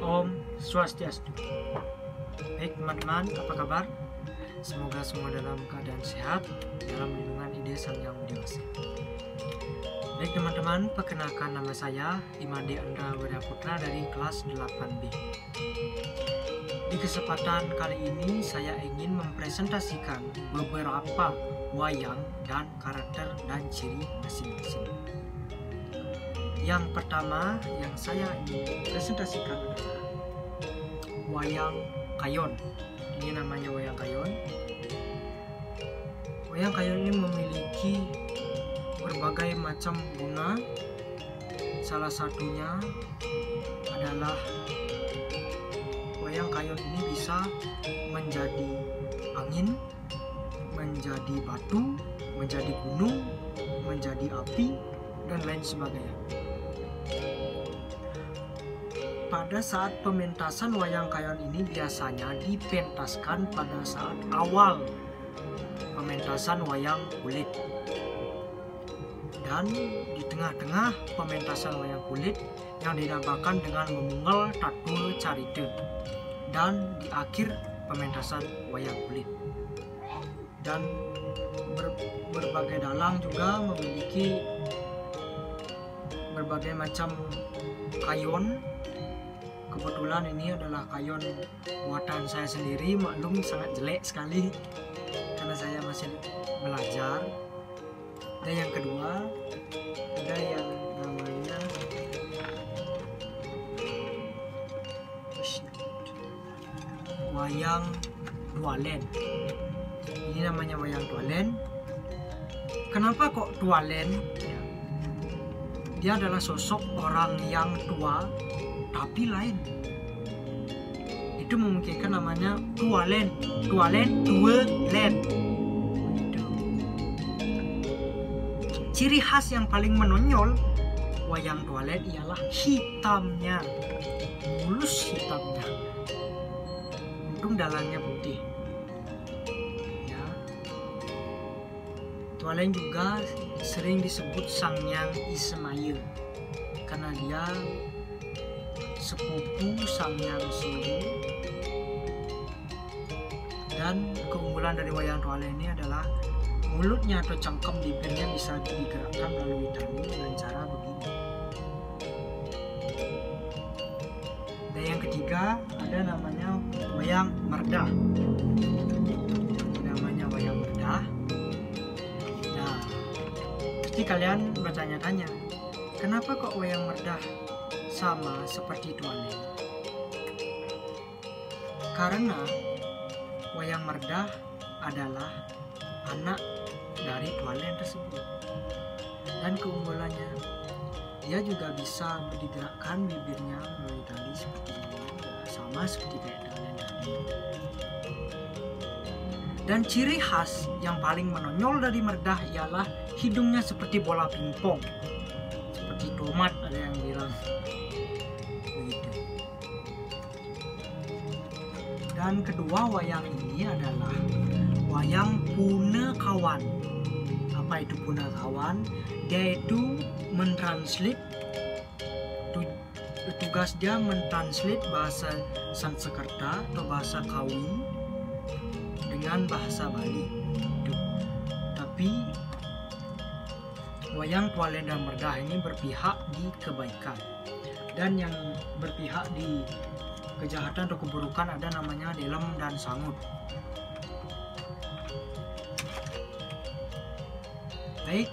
Om Swastiastu. Baik teman-teman, apa kabar? Semoga semua dalam keadaan sehat, dalam lindungan ide Sang Yang Widi Wasi. Baik teman-teman, perkenalkan nama saya Imade Andra Wirya Putra dari kelas 8B. Di kesempatan kali ini saya ingin mempresentasikan beberapa wayang dan karakter dan ciri masing-masing. Yang pertama yang saya ingin presentasikan adalah wayang kayon. Ini namanya wayang kayon. Wayang kayon ini memiliki berbagai macam guna. Salah satunya adalah wayang kayon ini bisa menjadi angin, menjadi batu, menjadi gunung, menjadi api, dan lain sebagainya. Pada saat pementasan wayang kayon ini biasanya dipentaskan pada saat awal pementasan wayang kulit. Dan di tengah-tengah pementasan wayang kulit yang dinamakan dengan memunggal tatul carite. Dan di akhir pementasan wayang kulit. Dan berbagai dalang juga memiliki berbagai macam kayon. Kebetulan ini adalah kayon buatan saya sendiri, maklum sangat jelek sekali karena saya masih belajar. Dan yang kedua ada yang namanya wayang dualen. Ini namanya wayang dualen. Kenapa kok dualen? Dia adalah sosok orang yang tua tapi lain. Itu memungkinkan namanya dualen, dualen. Itu. Ciri khas yang paling menonjol wayang dualen ialah hitamnya, mulus hitamnya. Untung dalangnya putih. Ya. Dualen juga sering disebut Sangyang Isemail karena dia sepupu Sangyang Siwu. Dan keunggulan dari wayang dualen ini adalah mulutnya atau cangkem bibirnya bisa digerakkan melalui tali dengan cara begini. Dan yang ketiga ada namanya wayang merdah. Namanya wayang merdah. Nah, pasti kalian bertanya-tanya, kenapa kok wayang merdah sama seperti dualen? Karena wayang merdah adalah anak dari dualen tersebut. Dan keunggulannya, dia juga bisa digerakkan bibirnya melalui tali seperti ini, sama seperti kayak dualen tadi. Dan ciri khas yang paling menonjol dari merdah ialah hidungnya seperti bola pingpong, seperti tomat ada yang bilang. Dan kedua wayang ini adalah wayang punakawan. Apa itu punakawan? Dia itu mentranslate, tugas dia mentranslate bahasa Sanskerta atau bahasa Kawi dengan bahasa Bali. Tapi wayang dualen dan merdah ini berpihak di kebaikan, dan yang berpihak di kejahatan atau keburukan ada namanya delem dan sangut. Baik,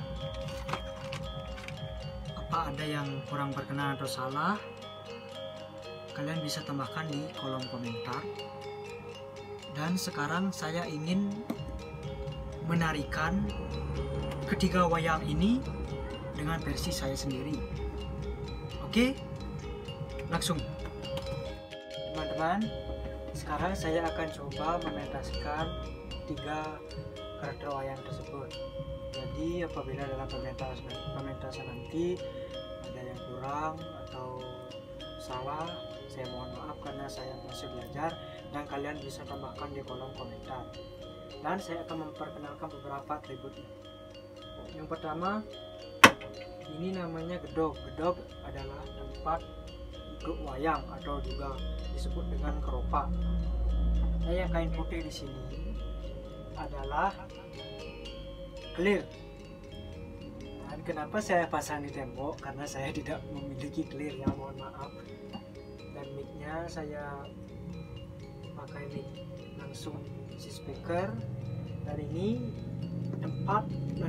apa ada yang kurang berkenan atau salah? Kalian bisa tambahkan di kolom komentar. Dan sekarang saya ingin menarikan ketiga wayang ini dengan versi saya sendiri. Oke, langsung. Teman-teman, sekarang saya akan coba mementaskan tiga karakter wayang tersebut. Jadi apabila dalam pementasan nanti ada yang kurang atau salah, saya mohon maaf karena saya masih belajar, dan kalian bisa tambahkan di kolom komentar. Dan saya akan memperkenalkan beberapa atributnya. Yang pertama, ini namanya gedog. Gedog adalah tempat wayang atau juga disebut dengan keropak. Nah, yang kain putih di sini adalah clear. Dan kenapa saya pasang di tembok? Karena saya tidak memiliki clear, ya, mohon maaf. Dan mic-nya saya pakai mic langsung si speaker. Dan ini tempat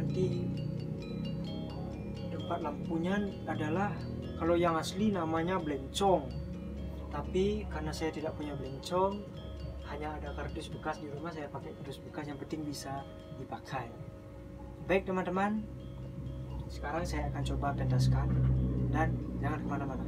lampunya adalah, kalau yang asli namanya blencong, tapi karena saya tidak punya blencong, hanya ada kardus bekas di rumah, saya pakai kardus bekas, yang penting bisa dipakai. Baik teman-teman, sekarang saya akan coba pentaskan, dan jangan kemana-mana.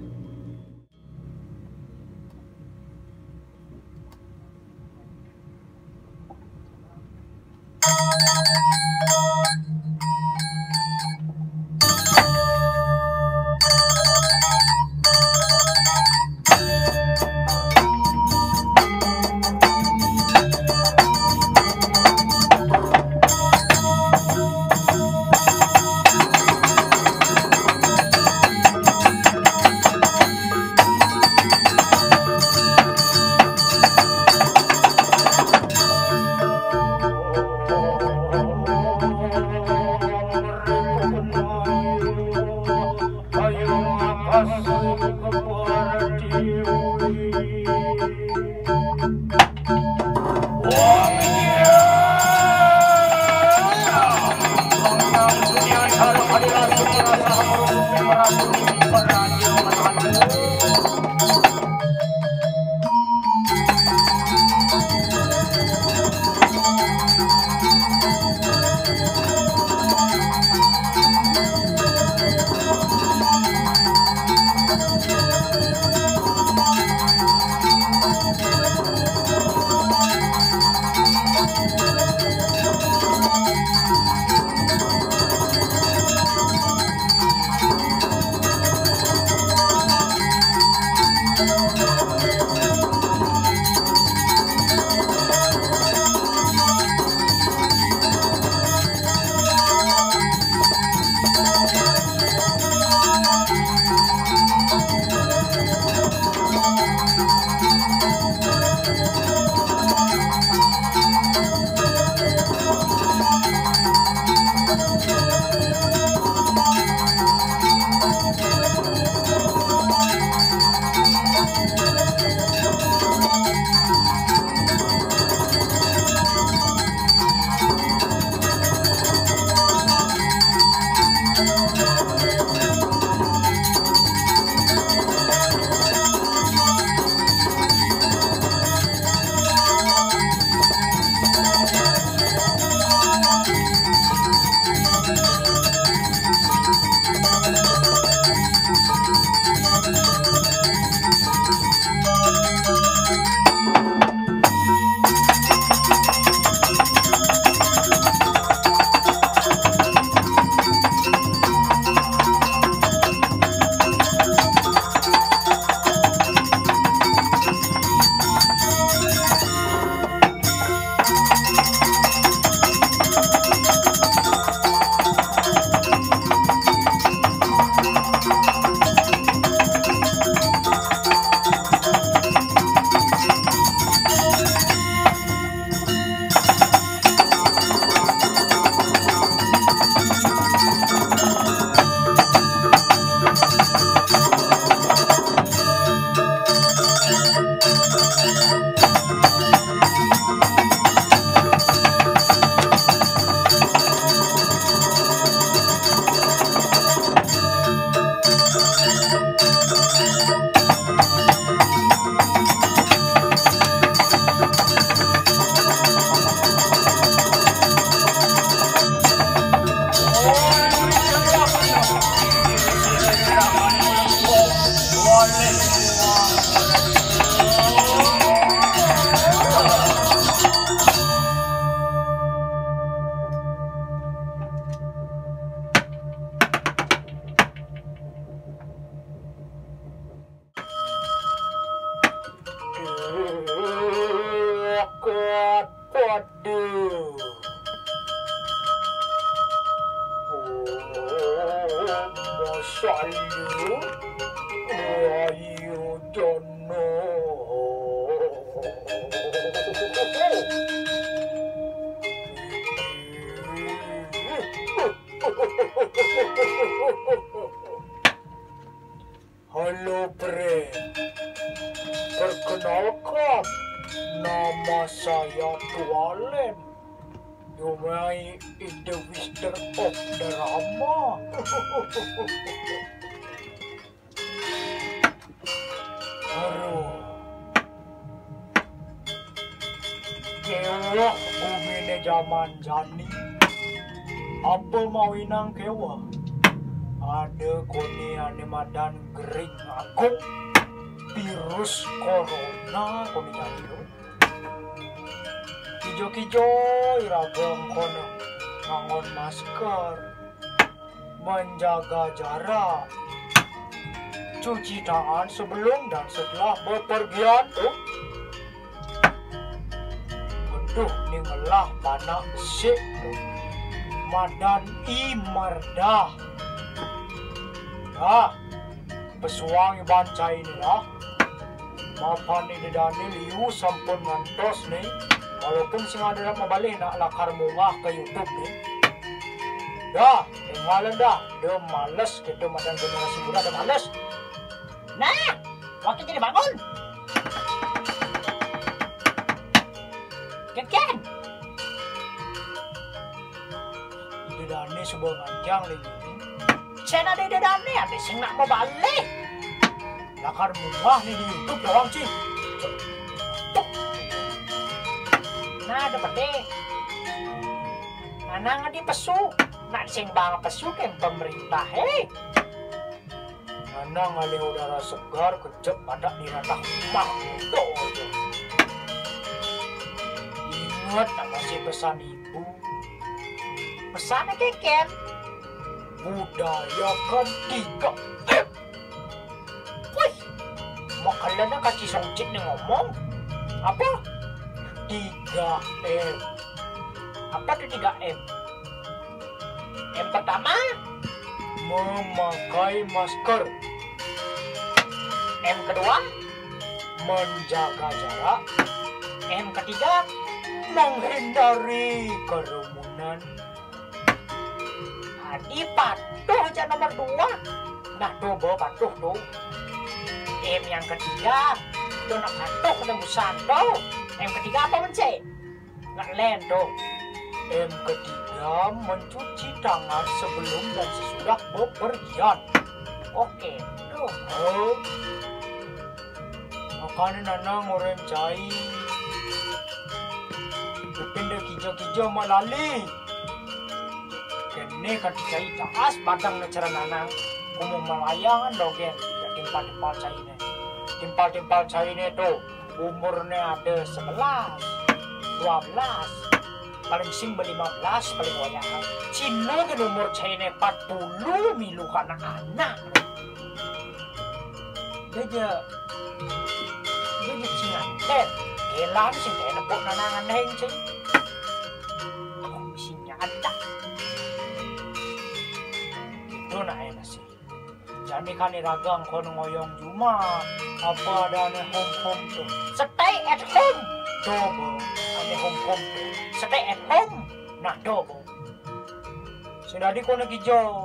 Waduh. Masya Allah. Ayo Domai is the wisdom of the Rama. Aduh. Kewa bumi zaman jani. Apa mau inang kewa? Ada koni animadan gering aku. Virus corona koni jani lo. Kijo-kijo iragam kono ngangon masker, menjaga jarak, cuci tangan sebelum dan setelah bepergian tuh. Aduh, ningelah panak sik tuh. Madan imardah. Ah, pesuang baca ini lah. Mapan ini Dani liu sampun ngantos nih. Walaupun sing ada nak mabalik nak lakar mungah ke YouTube nih. Dah, tinggalan dah. Dia males kita madan generasi muda dah males. Nah, waktu jadi bangun. Ken. Ide Dani sebuah nganjang lagi. Channel Ide Dani ada sing nak mau balik. Lakar mungah nih di YouTube doang sih. Nah, ada pede. Nana di pesu. Nak sing bang pesu ke pemerintah, hei. Nana ngalih udara segar kejep pada niratah mah itu aja. Ingat nama si pesan ibu. Pesannya ke Ken. Budayakan 3M. Wih, makalan na kasi songcit na ngomong. Apa? 3M. Apa tuh 3M? M pertama, Memakai masker, M kedua, menjaga jarak, M ketiga, menghindari kerumunan. Adi patuh aja nomor 2. Nah tuh bawa patuh tuh. M yang ketiga, tuh nak patuh ketembusan tuh. M ketiga apa mencek? Nak len tuh. M ketiga, mencuci tangan sebelum dan sesudah bepergian. Oke, tuh. Oh, makanan Nana ngoreng cai. Pindah kijo-kijo malali. Kene kan cai taas badang na cara Nana. Kumung malayangan dogen. Ya timpal-timpal cai ne. Timpal-timpal cai ne tuh. Umurnya ada 11, 12. Paling sing 15, paling wayangan. Cina kan umur China 40 milu anak-anak. Dia cinganten. Elan sing kaya nepok nanangan heng cing. Isinya ada. Itu na enak sih. Jadi kan iragang kono ngoyong cuma apa ada ane home tuh. Stay at home. Dobo ane home tuh. Stay at home. Nah dobo. Sudah di kono kijo.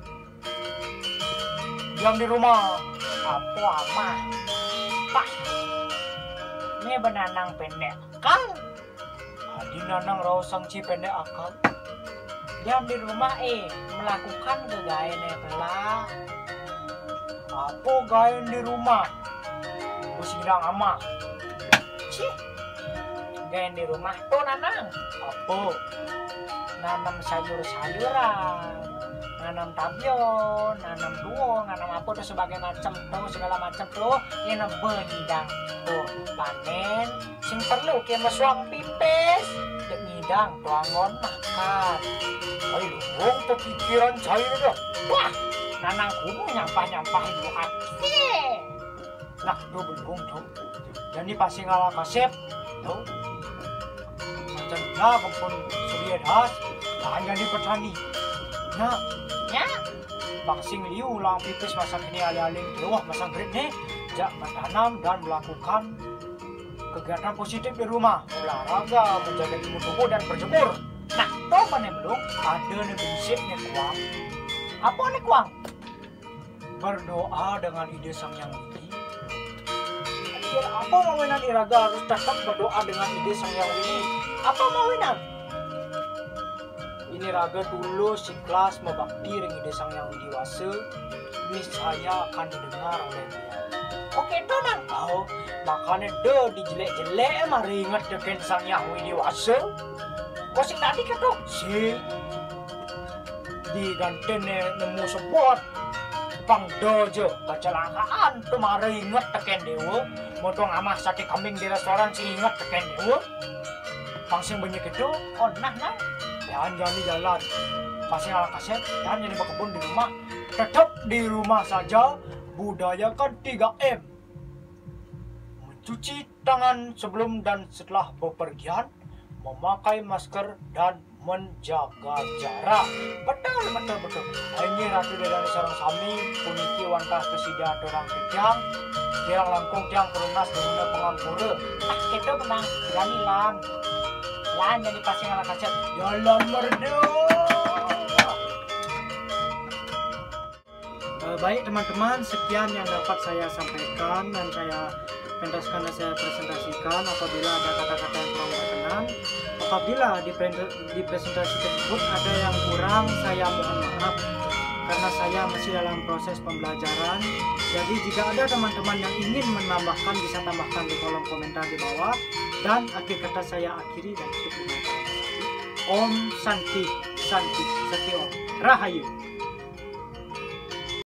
Diam di rumah. Apa ama? Pak. Ini benanang pendek. Kang. Adi nanang rausang ci pendek akal. Diam di rumah melakukan kegayaannya pelak. Apa gayen di rumah? Kusidang ama. Cih. Gayain di rumah tuh nanang. Apa? Nanam sayur-sayuran, nanam tabion, nanam duo, nanam apa tuh sebagai macam tuh segala macam tuh ini benidang tuh panen sing perlu kayak mesuang pipes dek ngidang tuh angon makan. Ay luhong pikiran cair dah. Wah, nanang kumu nyampah-nyampahin lu aki. Nah tuh belum tuh. Jadi pasti ngalah kasep tuh. Macam lah kumpul suliat has. Hanya di petani. Nah, Ya, bangsing liu ulang pipis masa kini alih-alih wah masa grid nih. Jak menanam dan melakukan kegiatan positif di rumah, olahraga, menjaga imun tubuh dan berjemur. nah tuh mana belum? Ada nih prinsip nih kuang. Apa nih kuang? Berdoa dengan ide sang yang widi. Apa mau winan iraga harus tetap berdoa dengan ide sang yang ini? Apa mau winan? ini raga dulu si kelas mebakti ring ide sang yang dewasa. Niscaya akan didengar oleh dia. Oke tuh nang. Oh, makanya dijelek-jelek mah ringet deken sang yang dewasa. Kok sing tadi kan tuh? Si digantene nemu sebot pangdojo kecelakaan tuh mah ringet teken dewa. Motong amah sate kambing di restoran si inget teken dewa. Pangsing banyak itu, Oh nah. jangan di jalan. Pasing ala kaset, jangan jadi berkebun di rumah. Tetap di rumah saja, budayakan 3M. Mencuci tangan sebelum dan setelah bepergian, memakai masker dan menjaga jarak. Betul. Ini Ratu Dedani sareng sami puniki wantah kesida dorang kejang. Tiang langkung tiang perunas dengan pengampura. Kita menang berani lan jadi pasing ala kaset. Jalan merdu. Baik teman-teman, sekian yang dapat saya sampaikan dan saya pentaskan dan saya presentasikan. Apabila ada kata-kata yang kurang berkenan, apabila di presentasi tersebut ada yang kurang, saya mohon maaf karena saya masih dalam proses pembelajaran. Jadi jika ada teman-teman yang ingin menambahkan, bisa tambahkan di kolom komentar di bawah. Dan akhir kata saya akhiri dan tutup. Om Santi Santi Sati Om Rahayu.